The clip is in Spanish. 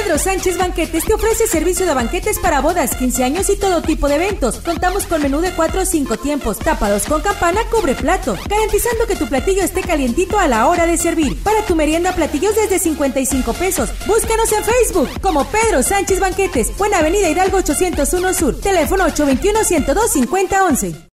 Pedro Sánchez Banquetes te ofrece servicio de banquetes para bodas, 15 años y todo tipo de eventos. Contamos con menú de 4 o 5 tiempos, tapados con campana, cubre plato, garantizando que tu platillo esté calientito a la hora de servir. Para tu merienda, platillos desde 55 pesos. Búscanos en Facebook como Pedro Sánchez Banquetes, Buena Avenida Hidalgo 801 Sur, teléfono 821-102-5011.